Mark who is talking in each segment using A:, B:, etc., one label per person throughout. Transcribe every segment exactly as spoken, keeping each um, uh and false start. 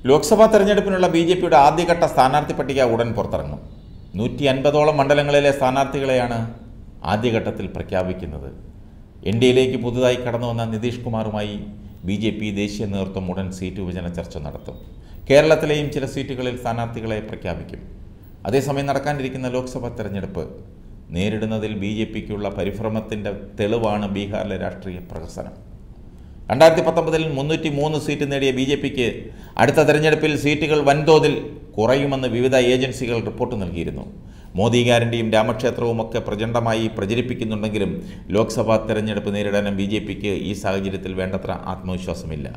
A: ലോക്സഭാ തെരഞ്ഞെടുപ്പിനുള്ള B J പിയുടെ ആദ്യഘട്ട സ്ഥാനാർത്ഥി പട്ടിക ഉടൻ പുറത്തിറങ്ങും. നൂറ്റി അൻപതോളം മണ്ഡലങ്ങളിലെ സ്ഥാനാർത്ഥികളെയാണ് ആദ്യഘട്ടത്തിൽ പ്രഖ്യാപിക്കുന്നത്. എൻ ഡി എയിലേക്ക് പുതുതായി കടന്നു വന്ന നിതീഷ് കുമാറുമായി ബി ജെ പി ദേശീയ നേതൃത്വം ഉടൻ സീറ്റ് വിഭജന ചർച്ച നടത്തും. കേരളത്തിലെയും ചില സീറ്റുകളിൽ സ്ഥാനാർത്ഥികളെ പ്രഖ്യാപിക്കും. അതേസമയം നടക്കാനിരിക്കുന്ന ലോക്സഭാ തെരഞ്ഞെടുപ്പ് നേരിടുന്നതിൽ ബി ജെ പിക്കുള്ള പരിഭ്രമത്തിൻ്റെ തെളിവാണ് ബീഹാറിലെ രാഷ്ട്രീയ പ്രഹസനം. രണ്ടായിരത്തി പത്തൊമ്പതിൽ മുന്നൂറ്റി മൂന്ന് സീറ്റ് നേടിയ ബി ജെ പിക്ക് അടുത്ത തെരഞ്ഞെടുപ്പിൽ സീറ്റുകൾ വൻതോതിൽ കുറയുമെന്ന് വിവിധ ഏജൻസികൾ റിപ്പോർട്ട് നൽകിയിരുന്നു. മോദി ഗ്യാരണ്ടിയും രാമക്ഷേത്രവും ഒക്കെ പ്രചണ്ഡമായി പ്രചരിപ്പിക്കുന്നുണ്ടെങ്കിലും ലോക്സഭാ തെരഞ്ഞെടുപ്പ് നേരിടാനും ബി ജെ പിക്ക് ഈ സാഹചര്യത്തിൽ വേണ്ടത്ര ആത്മവിശ്വാസമില്ല.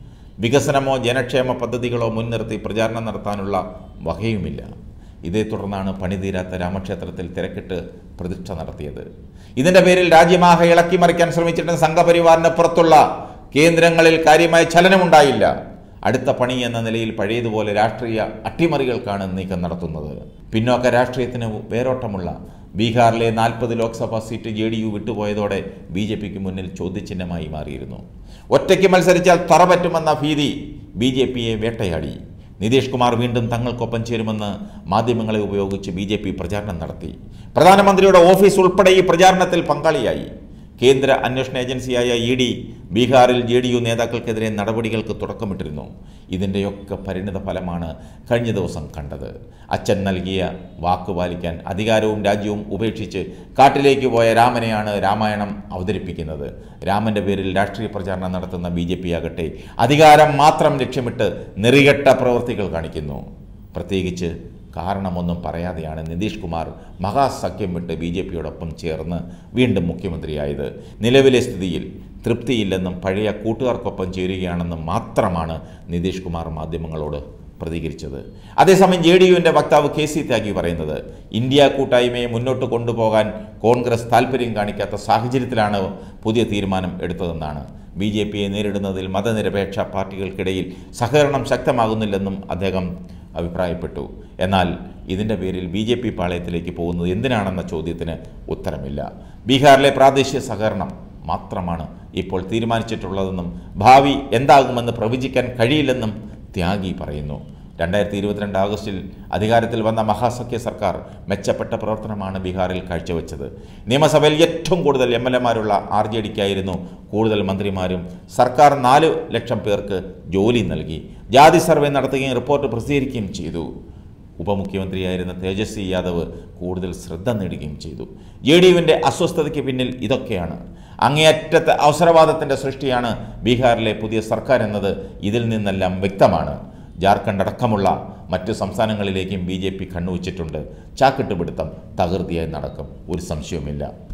A: വികസനമോ ജനക്ഷേമ പദ്ധതികളോ മുൻനിർത്തി പ്രചാരണം നടത്താനുള്ള വകയുമില്ല. ഇതേ തുടർന്നാണ് പണിതീരാത്ത രാമക്ഷേത്രത്തിൽ തിരക്കിട്ട് പ്രതിഷ്ഠ നടത്തിയത്. ഇതിൻ്റെ പേരിൽ രാജ്യമാകെ ഇളക്കിമറിക്കാൻ ശ്രമിച്ചിട്ടും സംഘപരിവാറിന് പുറത്തുള്ള കേന്ദ്രങ്ങളിൽ കാര്യമായ ചലനമുണ്ടായില്ല. അടുത്ത പണി എന്ന നിലയിൽ പഴയതുപോലെ രാഷ്ട്രീയ അട്ടിമറികൾക്കാണ് നീക്കം നടത്തുന്നത്. പിന്നോക്ക രാഷ്ട്രീയത്തിന് വേരോട്ടമുള്ള ബീഹാറിലെ നാൽപ്പത് Lok Sabha seat J D U വിട്ടുപോയതോടെ ബി ജെ പിക്ക് മുന്നിൽ ചോദ്യചിഹ്നമായി മാറിയിരുന്നു. ഒറ്റയ്ക്ക് മത്സരിച്ചാൽ തറ പറ്റുമെന്ന ഭീതി ബി ജെ പിയെ വേട്ടയാടി. നിതീഷ് കുമാർ വീണ്ടും തങ്ങൾക്കൊപ്പം ചേരുമെന്ന് മാധ്യമങ്ങളെ ഉപയോഗിച്ച് ബി ജെ പി പ്രചാരണം നടത്തി. പ്രധാനമന്ത്രിയുടെ ഓഫീസ് ഉൾപ്പെടെ ഈ പ്രചാരണത്തിൽ പങ്കാളിയായി. കേന്ദ്ര അന്വേഷണ ഏജൻസിയായ ഇ ഡി ബീഹാറിൽ ജെ ഡി യു നേതാക്കൾക്കെതിരെ നടപടികൾക്ക് തുടക്കമിട്ടിരുന്നു. ഇതിൻ്റെയൊക്കെ പരിണിത ഫലമാണ് കഴിഞ്ഞ ദിവസം കണ്ടത്. അച്ഛൻ നൽകിയ വാക്ക് പാലിക്കാൻ അധികാരവും രാജ്യവും ഉപേക്ഷിച്ച് കാട്ടിലേക്ക് പോയ രാമനെയാണ് രാമായണം അവതരിപ്പിക്കുന്നത്. രാമൻ്റെ പേരിൽ രാഷ്ട്രീയ പ്രചാരണം നടത്തുന്ന ബി ജെ പി ആകട്ടെ അധികാരം മാത്രം ലക്ഷ്യമിട്ട് നെറികെട്ട പ്രവൃത്തികൾ കാണിക്കുന്നു. പ്രത്യേകിച്ച് കാരണമൊന്നും പറയാതെയാണ് നിതീഷ് കുമാർ മഹാസഖ്യം വിട്ട് ബി ജെ പിയോടൊപ്പം ചേർന്ന് വീണ്ടും മുഖ്യമന്ത്രിയായത്. നിലവിലെ സ്ഥിതിയിൽ തൃപ്തിയില്ലെന്നും പഴയ കൂട്ടുകാർക്കൊപ്പം ചേരുകയാണെന്നും മാത്രമാണ് നിതീഷ് കുമാർ മാധ്യമങ്ങളോട് പ്രതികരിച്ചത്. അതേസമയം ജെ ഡി യുവിൻ്റെ വക്താവ് കെ സി ത്യാഗി പറയുന്നത് ഇന്ത്യ കൂട്ടായ്മയെ മുന്നോട്ട് കൊണ്ടുപോകാൻ കോൺഗ്രസ് താൽപ്പര്യം കാണിക്കാത്ത സാഹചര്യത്തിലാണ് പുതിയ തീരുമാനം എടുത്തതെന്നാണ്. ബി ജെ പിയെ നേരിടുന്നതിൽ മതനിരപേക്ഷ പാർട്ടികൾക്കിടയിൽ സഹകരണം ശക്തമാകുന്നില്ലെന്നും അദ്ദേഹം അഭിപ്രായപ്പെട്ടു. എന്നാൽ ഇതിൻ്റെ പേരിൽ ബി ജെ പി പാളയത്തിലേക്ക് പോകുന്നത് എന്തിനാണെന്ന ചോദ്യത്തിന് ഉത്തരമില്ല. ബീഹാറിലെ പ്രാദേശിക സഹകരണം മാത്രമാണ് ഇപ്പോൾ തീരുമാനിച്ചിട്ടുള്ളതെന്നും ഭാവി എന്താകുമെന്ന് പ്രവചിക്കാൻ കഴിയില്ലെന്നും ത്യാഗി പറയുന്നു. രണ്ടായിരത്തി ഇരുപത്തിരണ്ട് ആഗസ്റ്റിൽ അധികാരത്തിൽ വന്ന മഹാസഖ്യ സർക്കാർ മെച്ചപ്പെട്ട പ്രവർത്തനമാണ് ബീഹാറിൽ കാഴ്ചവെച്ചത്. നിയമസഭയിൽ ഏറ്റവും കൂടുതൽ എം എൽ എമാരുള്ള ആർ ജെ ഡിക്കായിരുന്നു കൂടുതൽ മന്ത്രിമാരും. സർക്കാർ നാല് ലക്ഷം പേർക്ക് ജോലി നൽകി. ജാതി സർവേ നടത്തുകയും റിപ്പോർട്ട് പ്രസിദ്ധീകരിക്കുകയും ചെയ്തു. ഉപമുഖ്യമന്ത്രിയായിരുന്ന തേജസ്വി യാദവ് കൂടുതൽ ശ്രദ്ധ നേടുകയും ചെയ്തു. ജെ ഡി യുവിൻ്റെ അസ്വസ്ഥതയ്ക്ക് പിന്നിൽ ഇതൊക്കെയാണ്. അങ്ങേയറ്റത്തെ അവസരവാദത്തിൻ്റെ സൃഷ്ടിയാണ് ബീഹാറിലെ പുതിയ സർക്കാർ എന്നത് ഇതിൽ നിന്നെല്ലാം വ്യക്തമാണ്. ജാർഖണ്ഡ് അടക്കമുള്ള മറ്റു സംസ്ഥാനങ്ങളിലേക്കും ബി ജെ പി കണ്ണുവച്ചിട്ടുണ്ട്. ചാക്കിട്ടുപിടുത്തം തകൃതിയായി നടക്കും, ഒരു സംശയവുമില്ല.